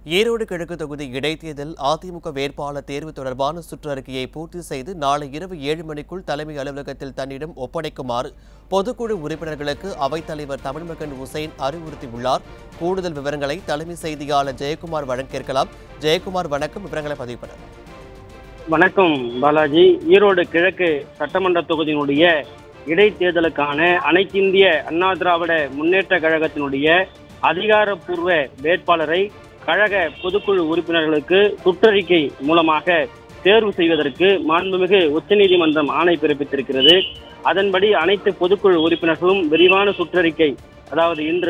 ஈரோடு கிழக்கு தொகுதி இடைத்தேர்தல் அதிமுக வேட்பாளர் தேர்வு தொடர்பான சுற்றறிக்கையை பூர்த்தி செய்து நாளை இரவு 7 மணிக்குள் தலைமை அலுவலகத்தில் தன்னிடம் ஒப்படைக்குமாறு பொதுக்குழு உறுப்பினர்களுக்கு அவைத்தலைவர் தமிழ்மகன் உசேன் அறிவுறுத்தியுள்ளார். கூடுதல் விவரங்களை தலைமை செய்தியாளர் ஜெயக்குமார் வழங்க கேட்கலாம். ஜெயக்குமார், வணக்கம். விவரங்களை பதிவு பண்ணுங்க. வணக்கம் பாலாஜி. ஈரோடு கிழக்கு சட்டமன்ற தொகுதியினுடைய இடைத்தேர்தலுக்கான அனைத்திந்திய அண்ணா திராவிட முன்னேற்ற கழகத்தினுடைய அதிகாரப்பூர்வ வேட்பாளரை கழக பொதுக்குழு உறுப்பினர்களுக்கு சுற்றறிக்கை மூலமாக தேர்வு செய்வதற்கு மாண்புமிகு உச்சநீதிமன்றம் ஆணை பிறப்பித்திருக்கிறது. அதன்படி அனைத்து பொதுக்குழு உறுப்பினர்களும் விரிவான சுற்றறிக்கை, அதாவது இன்று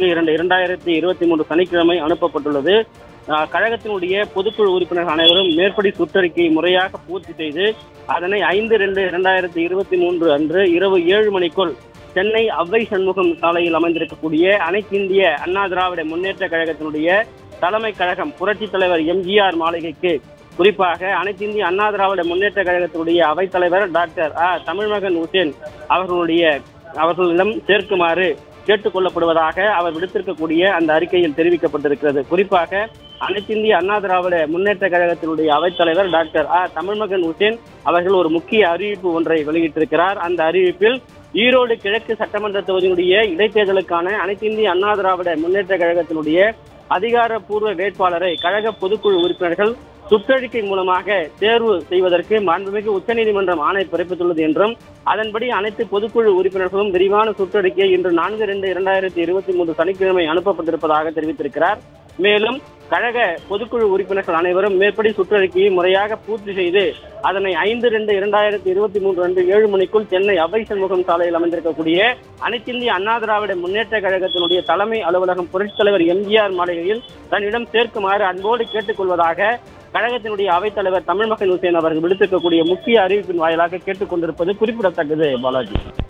4/2/2023 சனிக்கிழமை அனுப்பப்பட்டுள்ளது. கழகத்தினுடைய பொதுக்குழு உறுப்பினர்கள் அனைவரும் மேற்படி சுற்றறிக்கையை முறையாக பூர்த்தி செய்து அதனை 5/2/2023 அன்று இரவு 7 மணிக்குள் சென்னை அவ்வை சண்முகம் சாலையில் அமைந்திருக்கக்கூடிய அனைத்திந்திய அண்ணா திராவிட முன்னேற்ற கழகத்தினுடைய தலைமை கழகம் புரட்சித் தலைவர் எம்ஜிஆர் மாளிகைக்கு, குறிப்பாக அனைத்திந்திய அண்ணா திராவிட முன்னேற்ற கழகத்தினுடைய அவைத்தலைவர் டாக்டர் தமிழ்மகன் உசேன் அவர்களிடம் சேர்க்குமாறு கேட்டுக் கொள்ளப்படுவதாக அவர் விடுத்திருக்கக்கூடிய அந்த அறிக்கையில் தெரிவிக்கப்பட்டிருக்கிறது. குறிப்பாக அனைத்திந்திய அண்ணா திராவிட முன்னேற்ற கழகத்தினுடைய அவைத்தலைவர் டாக்டர் தமிழ்மகன் உசேன் அவர்கள் ஒரு முக்கிய அறிவிப்பு ஒன்றை வெளியிட்டிருக்கிறார். அந்த அறிவிப்பில் ஈரோடு கிழக்கு சட்டமன்ற தொகுதியினுடைய இடைத்தேர்தலுக்கான அனைத்திந்திய அண்ணா திராவிட முன்னேற்ற கழகத்தினுடைய அதிகாரப்பூர்வ வேட்பாளரை கழக பொதுக்குழு உறுப்பினர்கள் சுற்றறிக்கை மூலமாக தேர்வு செய்வதற்கு மாண்புமிகு உச்சநீதிமன்றம் ஆணை பிறப்பித்துள்ளது என்றும், அதன்படி அனைத்து பொதுக்குழு உறுப்பினர்களும் விரிவான சுற்றறிக்கை இன்று 4/2/2023 சனிக்கிழமை அனுப்பப்பட்டிருப்பதாக தெரிவித்திருக்கிறார். மேலும் கழக பொதுக்குழு உறுப்பினர்கள் அனைவரும் மேற்படி சுற்றறிக்கையை முறையாக பூர்த்தி செய்து அதனை 5/2/2023 அன்று 7 மணிக்குள் சென்னை அவ்வை சண்முகம் சாலையில் அமைந்திருக்கக்கூடிய அனைத்திந்திய அண்ணா திராவிட முன்னேற்ற கழகத்தினுடைய தலைமை அலுவலகம் புரட்சித் தலைவர் எம்ஜிஆர் மாளிகையில் தன்னிடம் சேர்க்குமாறு அன்போடு கேட்டுக்கொள்வதாக கழகத்தினுடைய அவைத்தலைவர் தமிழ்மகன் உசேன் அவர்கள் விடுத்திருக்கக்கூடிய முக்கிய அறிவிப்பின் வாயிலாக கேட்டுக் கொண்டிருப்பது குறிப்பிடத்தக்கது. பாலாஜி.